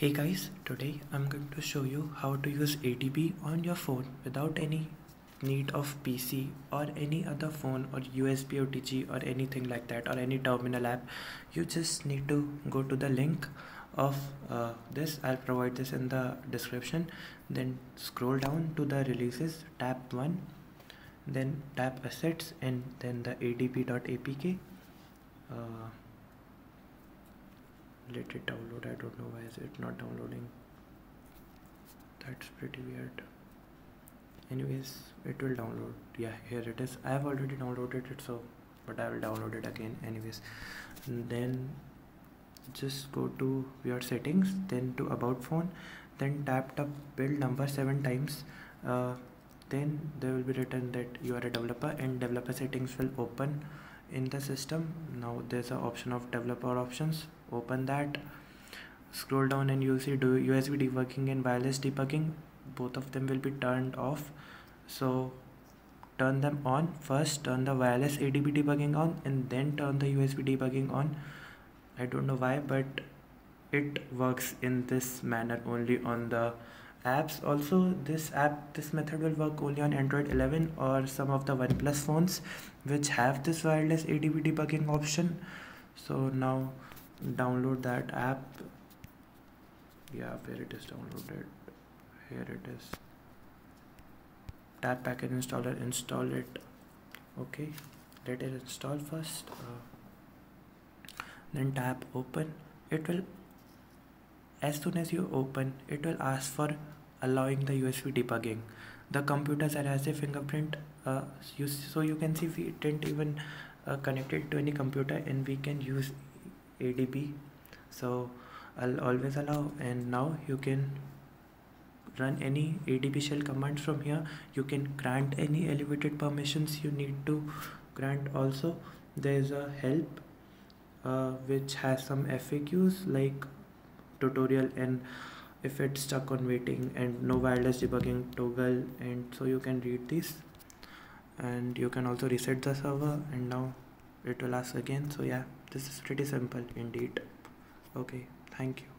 Hey guys, today I'm going to show you how to use ADB on your phone without any need of PC or any other phone or USB OTG or anything like that or any terminal app. You just need to go to the link of this. I'll provide this in the description. Then scroll down to the releases, tap 1, then tap assets and then the adb.apk. Let it download. I don't know why is it not downloading. That's pretty weird. Anyways, it will download. Yeah, here it is. I have already downloaded it, so but I will download it again anyways. Then just go to your settings, then to about phone, then tap the build number 7 times. Then there will be written that you are a developer and developer settings will open in the system. Now there's an option of developer options. Open that, scroll down and you'll see do USB debugging and wireless debugging. Both of them will be turned off, so turn them on first. Turn the wireless ADB debugging on and then turn the USB debugging on. I don't know why, but it works in this manner only on the apps. Also this method will work only on Android 11 or some of the OnePlus phones which have this wireless ADB debugging option. So now download that app. Yeah, where it is downloaded, here it is. Tap package installer, install it. Okay, let it install first. Then tap open. It will, as soon as you open, it will ask for allowing the USB debugging. The computer has a fingerprint, so you can see we didn't even connect it to any computer and we can use ADB. So I'll always allow, and now you can run any ADB shell commands from here. You can grant any elevated permissions you need to grant. Also there is a help which has some FAQs like tutorial and if it's stuck on waiting and no wireless debugging toggle, and so you can read this and you can also reset the server and now it will ask again. So yeah, this is pretty simple indeed. Okay, thank you.